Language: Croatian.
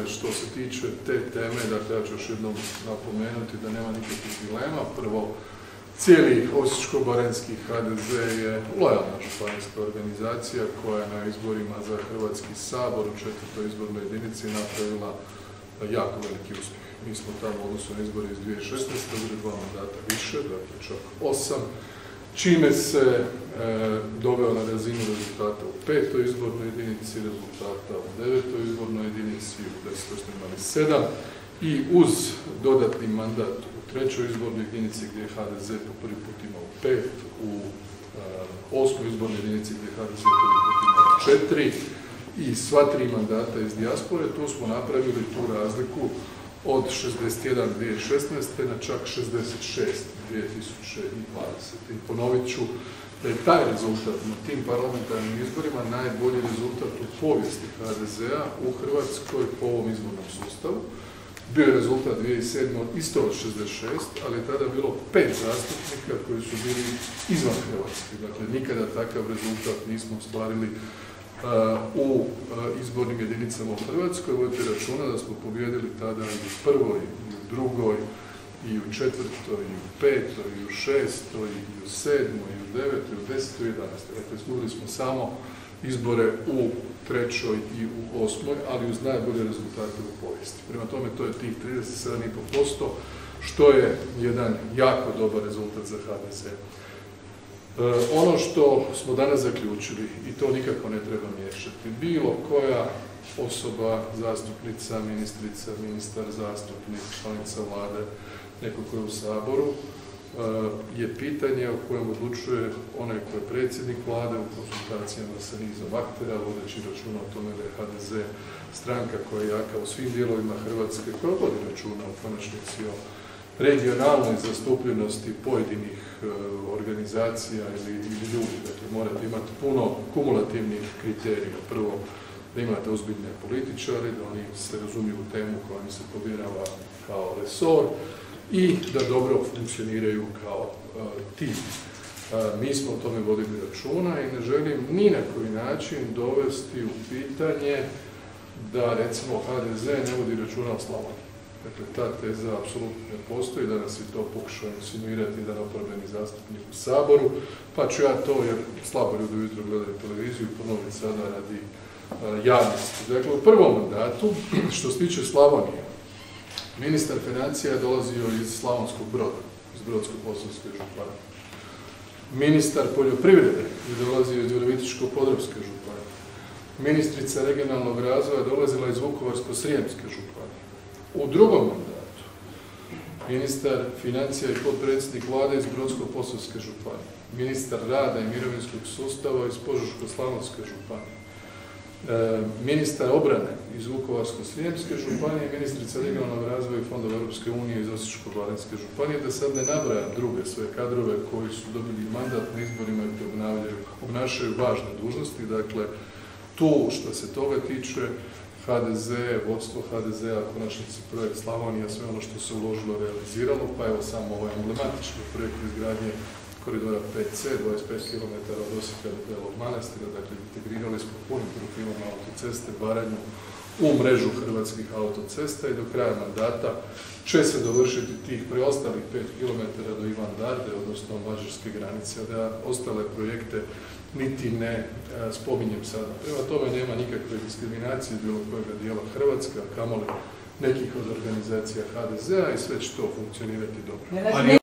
što se tiče te teme, dakle ja ću još jednom napomenuti da nema nikakvih dilema. Prvo, cijeli osječko-baranjski HDZ je lojalna županijska organizacija koja je na izborima za Hrvatski sabor u 4. izbornoj jedinici napravila jako veliki uspjeh. Mi smo tamo u odnosu na izbore iz 2016. dobili 2 mandata više, dakle čak 8, čime se doveo na razinu rezultata u 5. izbornoj jedinici, rezultata u 9. izbornoj jedinici, u 10. smo imali 7 i uz dodatni mandat u 3. izbornoj jedinici gdje je HDZ po prvi put imao 5, u 8. izbornoj jedinici gdje je HDZ prvi put imao 4 i sva 3 mandata iz dijaspore, tu smo napravili tu razliku od 61 2016. na čak 66 2020. I ponovit ću da je taj rezultat na tim parlamentarnim izborima najbolji rezultat u povijesti HDZ-a u Hrvatskoj po ovom izbornom sustavu. Bio je rezultat 2007. isto od 66, ali je tada bilo 5 zastupnika koji su bili izvan Hrvatske. Dakle, nikada takav rezultat nismo ostvarili u izbornim jedinicama u Hrvatskoj. Vodite računa da smo pobijedili tada i u 1., i u 2., i u 4., i u 5., i u 6., i u 7., i u 9., i u 10., i u 11. Dakle, izgubili smo samo izbore u 3. i u 8., ali uz najbolje rezultate u povijesti. Prema tome, to je tih 37,5%, što je jedan jako dobar rezultat za HDZ. Ono što smo danas zaključili, i to nikako ne treba miješati, bilo koja osoba, zastupnica, ministrica, ministar, zastupnik, članica vlade, neko ko je u Saboru, je pitanje o kojem odlučuje onaj ko je predsjednik vlade u konsultacijama sa nizom aktera, vodeći računa o tome da je HDZ stranka koja je jaka u svim dijelovima Hrvatske, koja vodi računa u konačnici o regionalnoj zastupljenosti pojedinih organizacija ili ljudi. Dakle, morate imati puno kumulativnih kriterija. Prvo, da imate ozbiljne političare, da oni se razumiju u temu koja im se povjerava kao resor i da dobro funkcioniraju kao tim. Mi smo o tome vodili računa i ne želim ni na koji način dovesti u pitanje da, recimo, HDZ ne vodi računa o Slavoniji. Dakle, ta teza apsolutno ne postoji, danas je to pokušao insinuirati jedan oporbeni zastupnik u Saboru, pa ću ja to, jer slabo ljudi ujutro gledaju televiziju, ponoviti sada radi javnosti. Dakle, u prvom mandatu, što se tiče Slavonije, ministar financija je dolazio iz Slavonskog Broda, iz Brodsko-posavske županije. Ministar poljoprivrede je dolazio iz Virovitičko-podravske županije. Ministrica regionalnog razvoja dolazila iz Vukovarsko-srijemske županije. U drugom mandatu ministar financija i potpredsjednik vlade iz Brodsko-posavske županije, ministar rada i mirovinskog sustava iz Požeško-slavonske županije, ministar obrane iz Vukovarsko-srijemske županije, ministrica regionalnog razvoja i fondova Europske unije iz Osječko-baranjske županije, da sad ne nabrajam druge sve kadrove koji su dobili mandat na izborima i obnašaju važne dužnosti. Dakle, tu što se toga tiče, HDZ, vodstvo HDZ-a, konačnici projekt Slavonija, sve ono što se uložilo realiziralo, pa evo samo ovaj emblematični projekt izgradnje koridora 5C, 25 km od Osijeka do Belog Manastira, dakle integrirali smo punim profilom autoceste Baranju u mrežu hrvatskih autocesta i do kraja mandata će se dovršiti tih preostalih 5 km do Ivan Darde, odnosno mađarske granice, a da ostale projekte niti ne spominjem sada. Prema tome nema nikakve diskriminacije bilo kojega dijela Hrvatske, a kamoli nekih od organizacija HDZ-a i sve će to funkcionirati dobro.